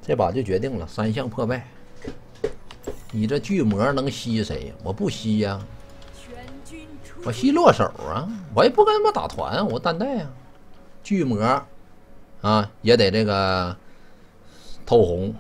这把就决定了，3项破败。你这巨魔能吸谁？我不吸呀，我吸落手啊！我也不跟他们打团，我单带啊。巨魔啊，也得这个透红。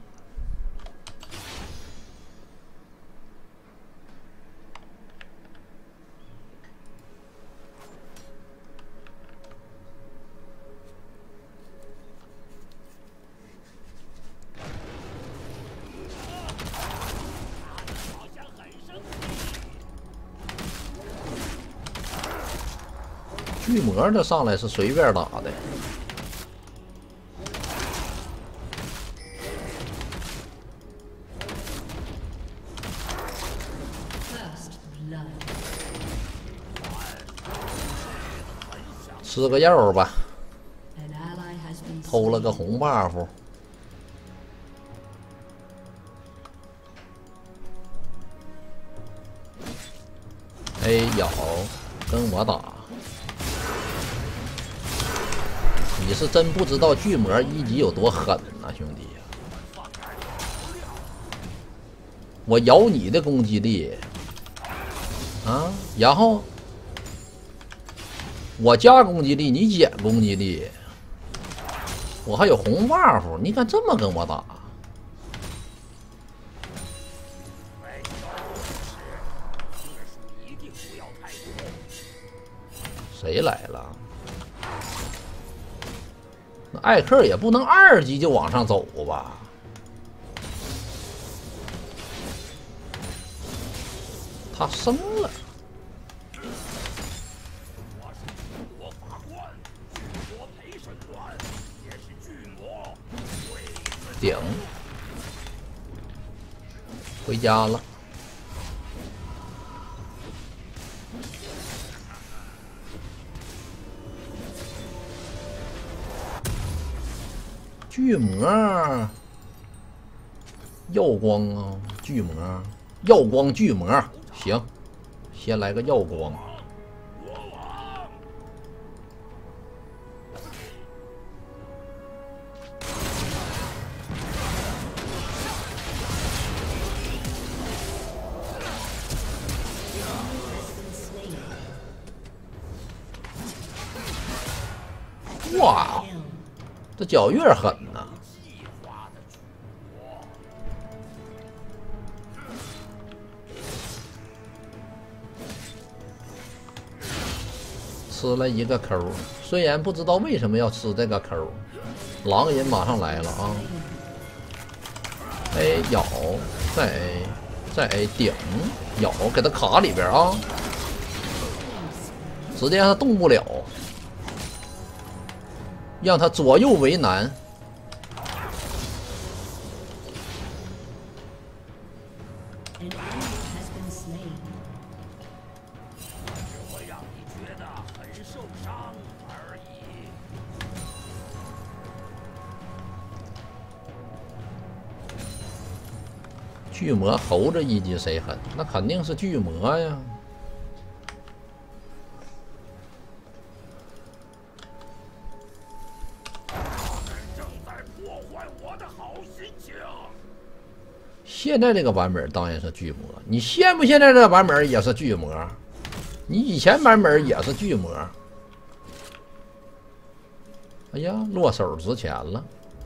巨魔这上来是随便打的，吃个药吧，偷了个红 buff。A 咬，跟我打。你是真不知道巨魔1级有多狠呐，兄弟！我咬你的攻击力啊，然后我加攻击力，你减攻击力，我还有红 buff， 你敢这么跟我打？谁来了？那艾克也不能2级就往上走吧？他升了。顶，回家了。巨魔，耀光啊！巨魔，耀光巨魔，行，先来个耀光。哇，这脚越狠呐！吃了一个抠，虽然不知道为什么要吃这个抠。狼人马上来了啊 ！A 咬，再 A， 再 A 顶，咬，给他卡里边啊！直接让他动不了。让他左右为难。巨魔猴子1级谁狠？那肯定是巨魔呀。现在这个版本当然是巨魔，你现不现在这个版本也是巨魔，你以前版本也是巨魔。哎呀，落手值钱了。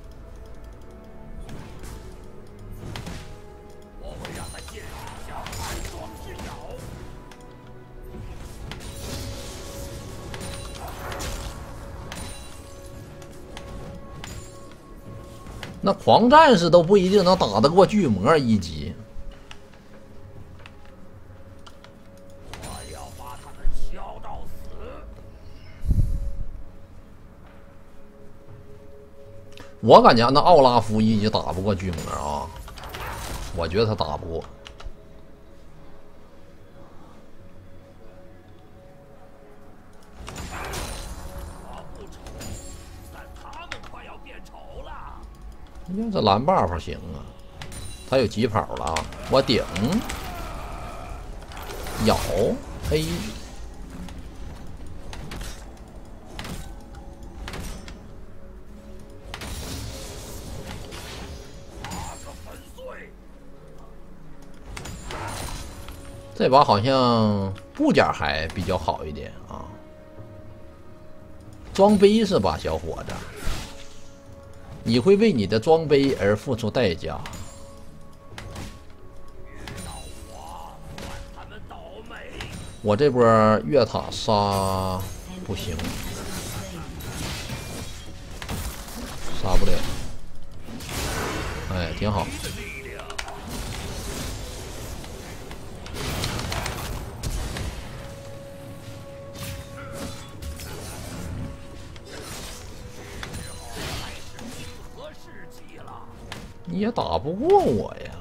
那狂战士都不一定能打得过巨魔1级。 我要把他们敲到死。 我感觉那奥拉夫1级打不过巨魔啊，我觉得他打不过。哎呀，这蓝 buff 行啊，他有疾跑了啊！我顶，咬 A， 这把好像部件还比较好一点啊。装备是吧，小伙子？你会为你的装备而付出代价。我这波越塔杀不行，杀不了。哎，挺好。你也打不过我呀！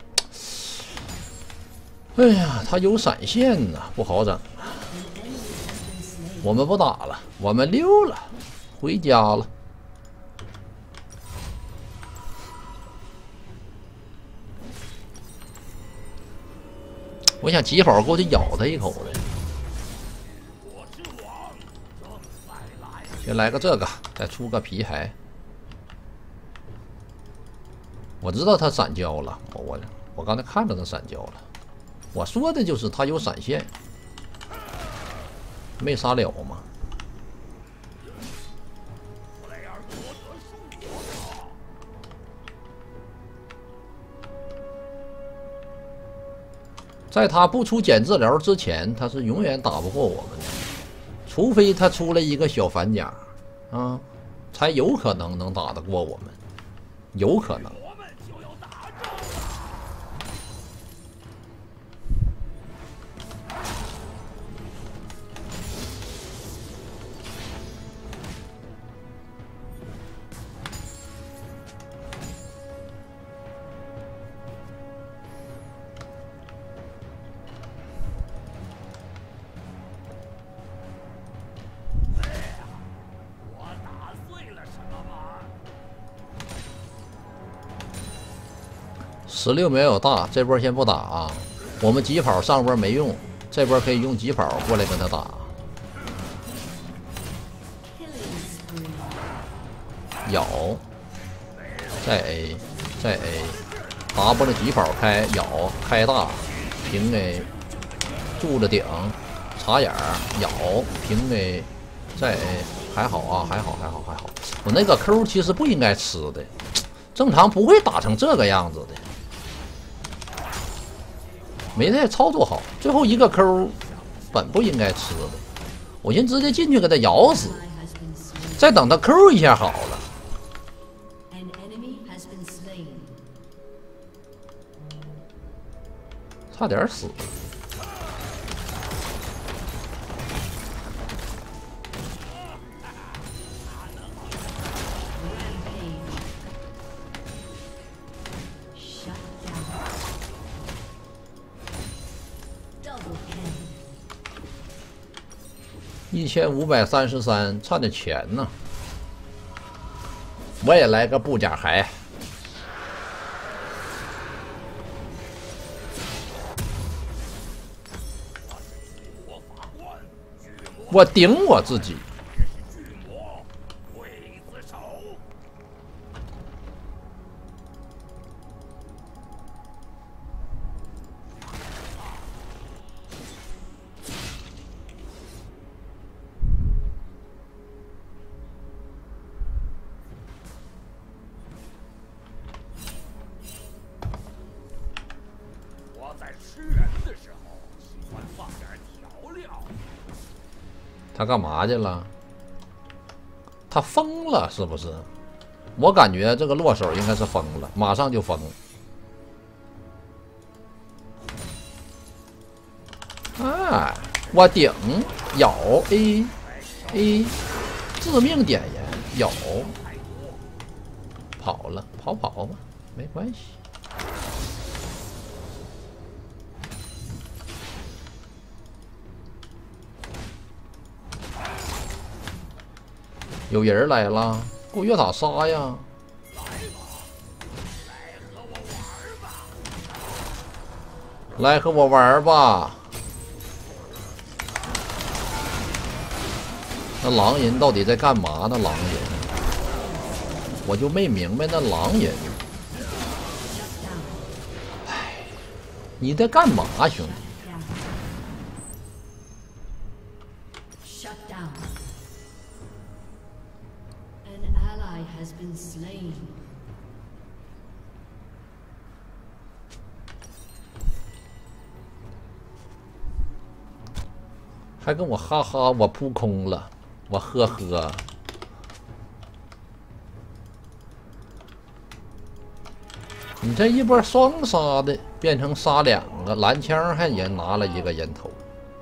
哎呀，他有闪现呐，不好整。我们不打了，我们溜了，回家了。我想疾跑过去咬他一口的。先来个这个，再出个皮骸。我知道他闪交了，我刚才看着他闪交了。我说的就是他有闪现，没杀了吗？在他不出减治疗之前，他是永远打不过我们的，除非他出了一个小反甲，啊，才有可能能打得过我们，有可能。16秒有大，这波先不打啊。我们疾跑上波没用，这波可以用疾跑过来跟他打。咬，再 A， 再 A，W 疾跑开咬开大，平 A， 住着顶，插眼咬平 A， 再 A， 还好啊，还好。我那个 Q 其实不应该吃的，正常不会打成这个样子的。没太操作好，最后一个 Q 本不应该吃的，我先直接进去给他咬死，再等他 Q 一下好了。差点死。1533，差点钱呢。我也来个布甲骸。我顶我自己。他干嘛去了？他疯了是不是？我感觉这个落手应该是疯了，马上就疯。哎，我顶咬 A， 致命点烟咬，跑了，跑吧，没关系。有人来了，给我越塔杀呀！来和我玩吧！那狼人到底在干嘛呢？狼人，我就没明白那狼人。哎，你在干嘛，兄弟？ has been slain. 还跟我哈哈，我扑空了，我呵呵。你这一波双杀的，变成杀2个，蓝枪还也拿了1个人头。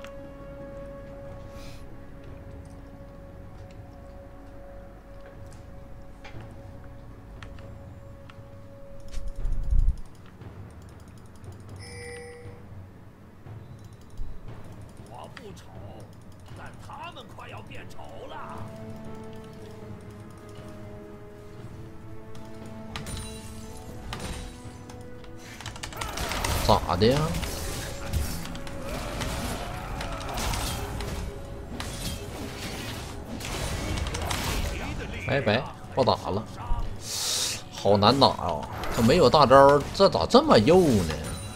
我不丑，但他们快要变丑了。 咋的呀？拜拜，不打了。好难打啊！这没有大招，这咋这么幼呢？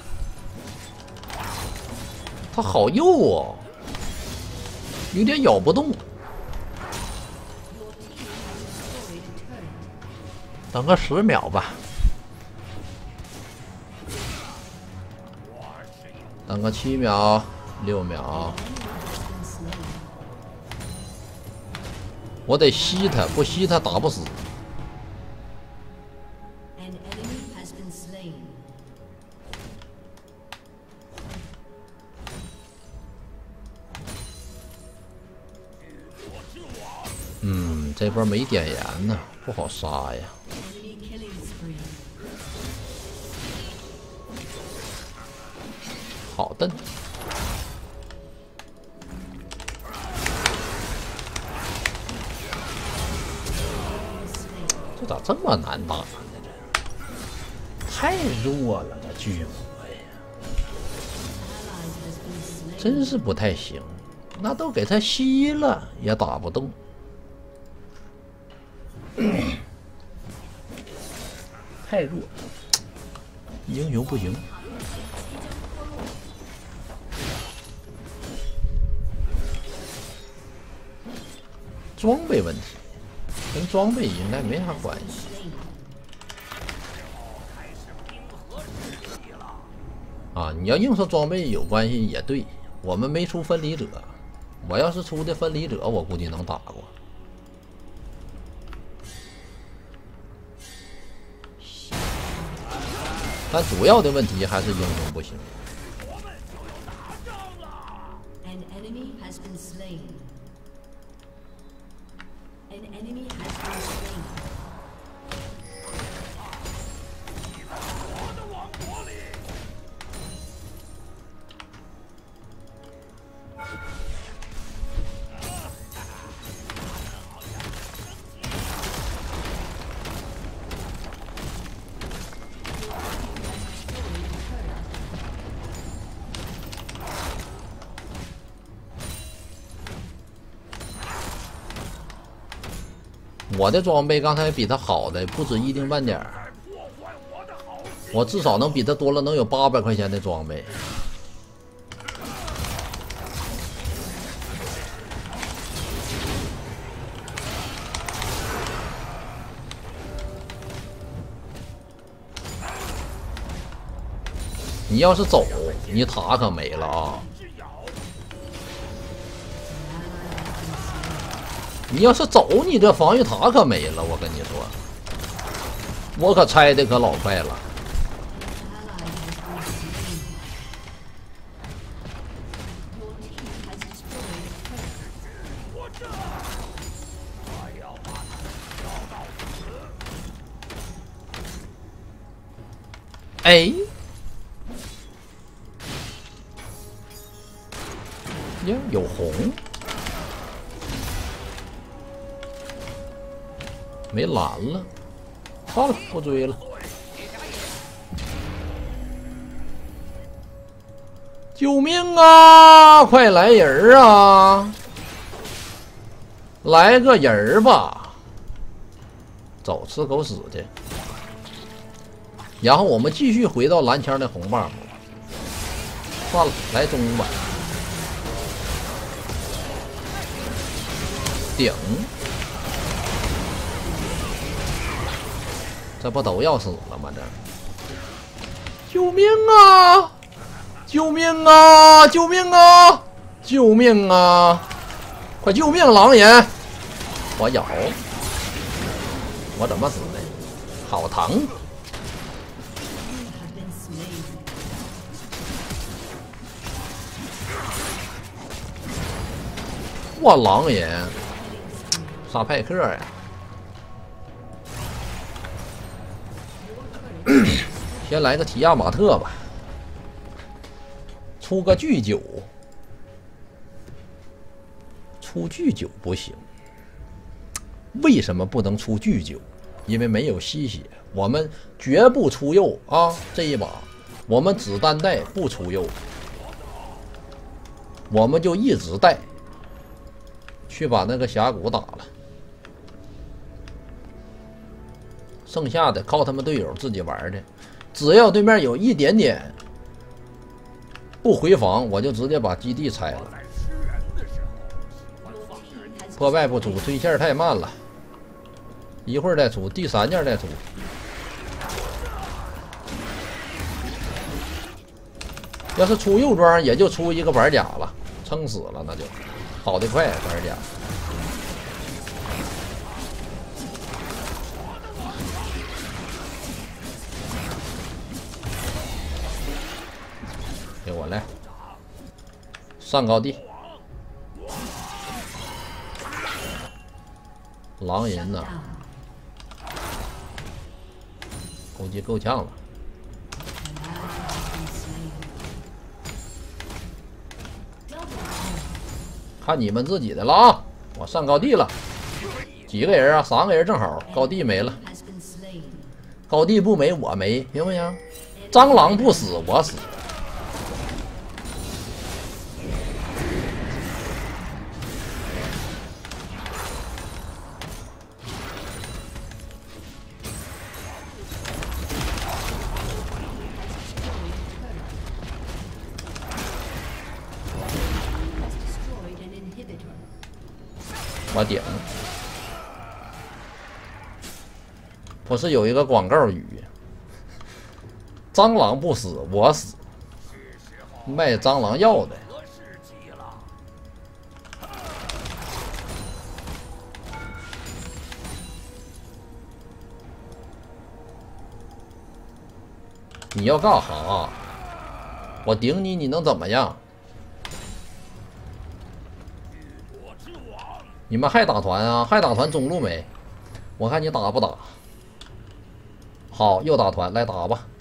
他好幼哦，有点咬不动。等个10秒吧。等个7秒、6秒，我得吸他，不吸他打不死。 An enemy has been slain. 这波没点燃呢，不好杀呀。 Enemy killing spree. 好的。这咋这么难打呢？这太弱了，这巨魔呀， Ally has been slain. 真是不太行。那都给他吸了，也打不动。太弱，英雄不行。装备问题，跟装备应该没啥关系。啊，你要硬说装备有关系也对，我们没出分离者，我要是出的分离者，我估计能打过。但主要的问题还是英雄不行。 An enemy has been slain. An enemy has been slain. 我的王国里， 我的装备刚才比他好的不止一丁半点儿， 破坏我的好心。 我至少能比他多了能有800块钱的装备。你要是走，你塔可没了啊！你要是走，你这防御塔可没了，我跟你说，我可拆的可老快了。 Your team has destroyed a turret. 我这，我要把他们烧到死。 哎，呀，有红，没蓝了，算了，不追了。救命啊！快来人儿啊！来个人儿吧！走，吃狗屎去！然后我们继续回到蓝枪的红 buff。算了，来中吧。顶。 这不都要死了吗？这，救命啊！救命啊！救命啊！救命啊！快救命，狼人！我咬，我怎么死的？好疼！哇，狼人，沙派克呀！先来个提亚马特吧，出个巨九，出巨九不行。为什么不能出巨九？因为没有吸血，我们绝不出右啊！这一把我们子弹带不出右，我们就一直带去把那个峡谷打了，剩下的靠他们队友自己玩的。只要对面有一点点不回防，我就直接把基地拆了。破败不出，推线太慢了，一会儿再出，第3件再出。要是出右装，也就出一个板甲了，撑死了那就跑得快板甲。给我来，上高地。狼人呢？攻击够呛了。看你们自己的了啊！我上高地了，几个人啊？3个人正好，高地没了。高地不没我没，行不行？蟑螂不死我死。我顶，不是有一个广告语：蟑螂不死我死，卖蟑螂药的。你要干哈？我顶你，你能怎么样？你们还打团啊？还打团中路没？我看你打不打。好，又打团，来打吧。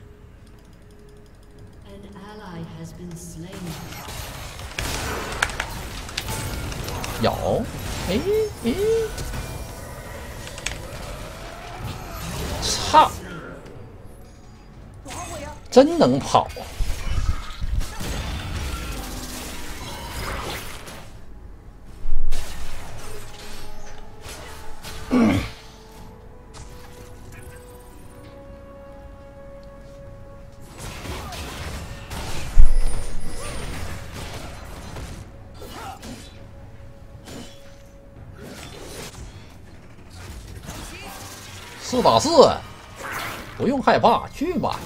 咬，哎哎，操！真能跑。4打4，不用害怕，去吧。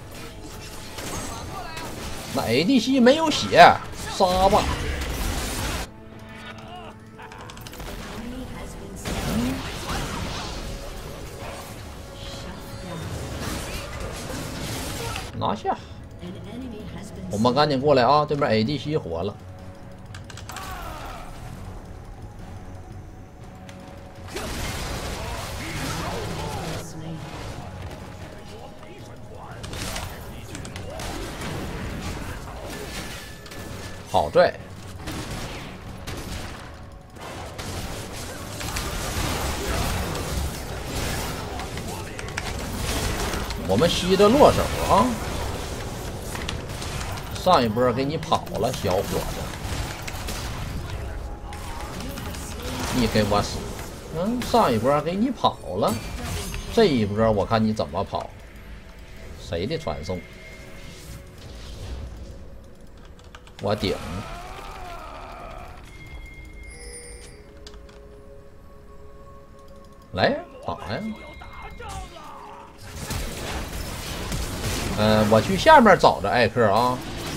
那 ADC 没有血，杀吧。拿下。我们赶紧过来啊！对面 ADC 活了。好拽！我们吸着落手啊！上一波给你跑了，小伙子，你给我死！上一波给你跑了，这一波我看你怎么跑？谁的传送？我顶，来呀，打呀！ 我去下面找着艾克啊。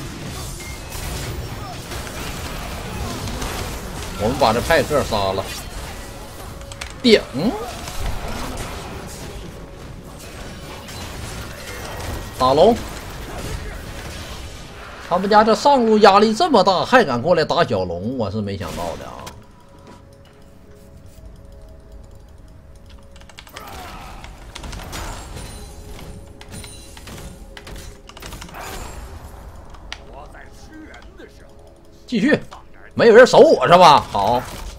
我们把这派克杀了，顶。打龙。他们家这上路压力这么大，还敢过来打小龙，我是没想到的啊。继续，没有人守我是吧？好，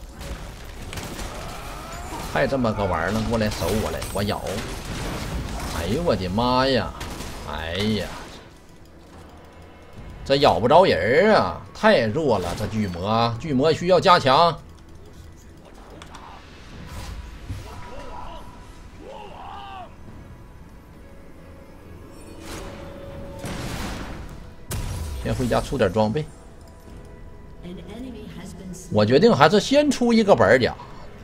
还这么个玩意儿能过来守我来，我咬！哎呦我的妈呀！哎呀，这咬不着人啊，太弱了！这巨魔需要加强。先回家出点装备。我决定还是先出一个本甲。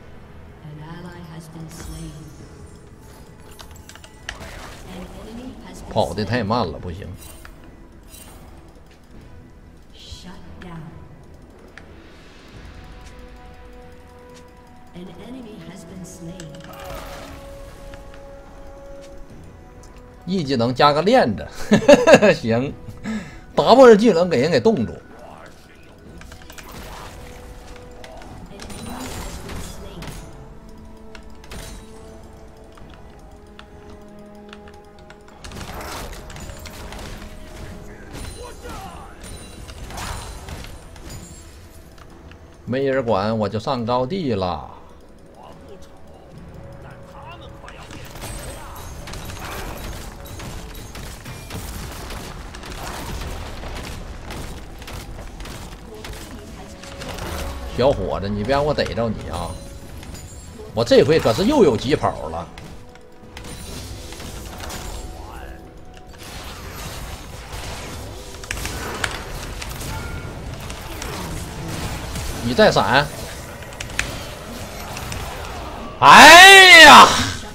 跑得太慢了，不行。E 技能加个链子，行。W 技能给人给冻住。没人管，我就上高地了。 我不丑，但他们快要变丑了。小伙子，你别让我逮着你啊！我这回可是又有疾跑了。你再闪！哎呀，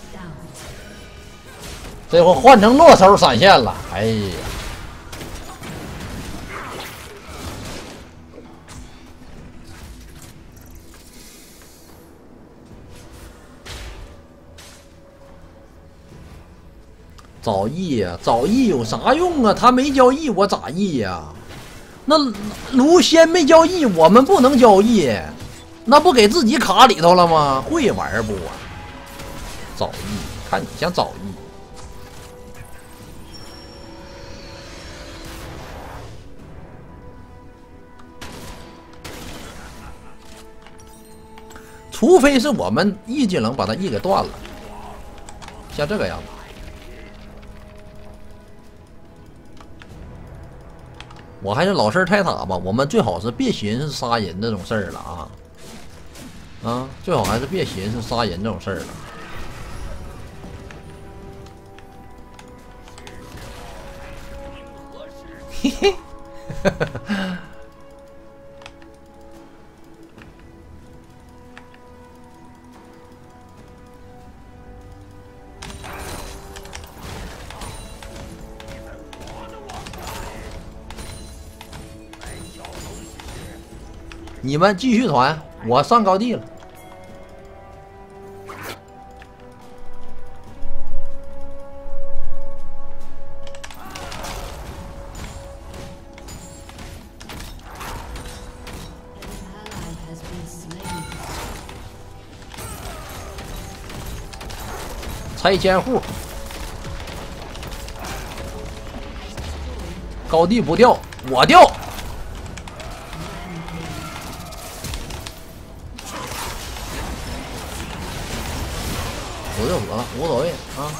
这回换成落手闪现了。哎呀，找 E 呀，找 E 有啥用啊？他没交 E， 我咋 E 呀？那卢仙没交易，我们不能交易，那不给自己卡里头了吗？会玩不啊？早易，看你像早易。除非是我们E技能把他 E 给断了，像这个样子。我还是老式泰塔吧，我们最好是别寻思杀人这种事儿了啊！最好还是别寻思杀人这种事儿了。嘿嘿，你们继续团，我上高地了。拆迁户，高地不掉，我掉。死就死了，无所谓啊。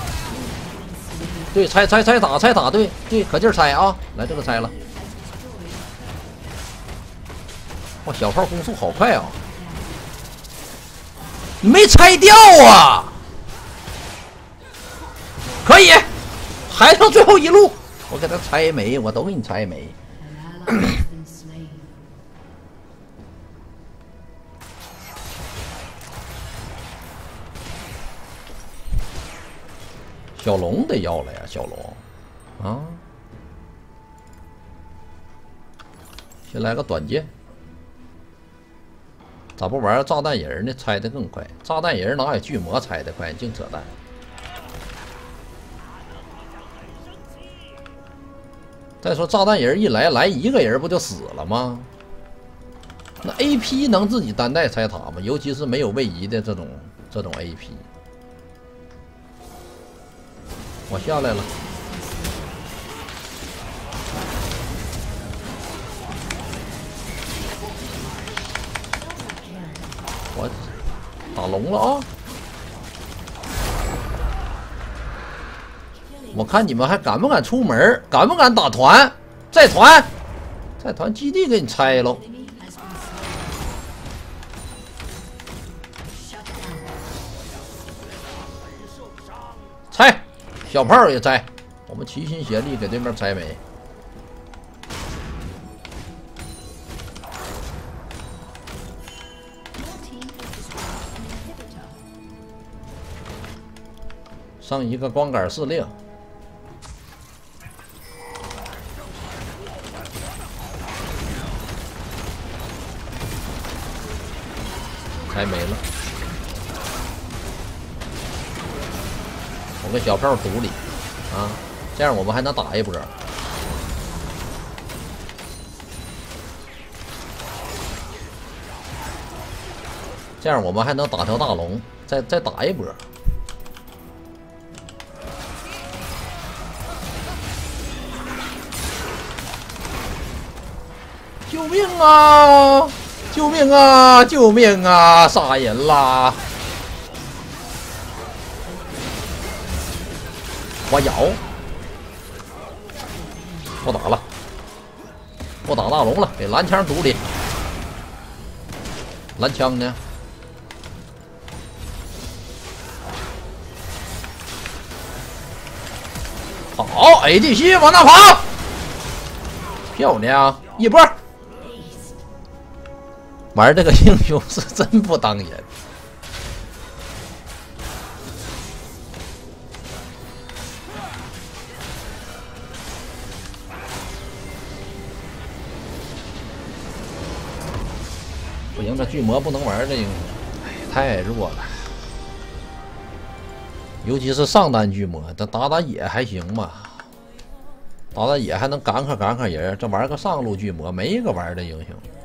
对，拆塔，对，可劲儿拆啊！来，这个拆了。哇，小炮攻速好快啊！你没拆掉啊？可以，还剩最后一路，我给他拆没，我都给你拆没。小龙得要了呀，小龙。 啊！先来个短剑，咋不玩炸弹人呢？拆的更快。炸弹人哪有巨魔拆的快？净扯淡。再说炸弹人一来一个人不就死了吗？那 AP 能自己单带拆塔吗？尤其是没有位移的这种 AP。我下来了。我打龙了啊！我看你们还敢不敢出门？敢不敢打团？再团，再团基地给你拆喽！ 拆，小炮也拆，我们齐心协力给对面拆没。上一个光杆司令，拆没了。 我跟小炮堵里啊，这样我们还能打一波。这样我们还能打条大龙，再打一波。救命啊！救命啊！救命啊！杀人啦！ 我咬，不打了，不打大龙了，给蓝枪堵里。蓝枪呢？好 ，ADC 往那跑，漂亮，一波。玩这个英雄是真不当人。 不行，这巨魔不能玩这英雄，哎，太弱了。尤其是上单巨魔，这打野还行吧？打野还能赶克人，这玩个上路巨魔，没一个玩的英雄。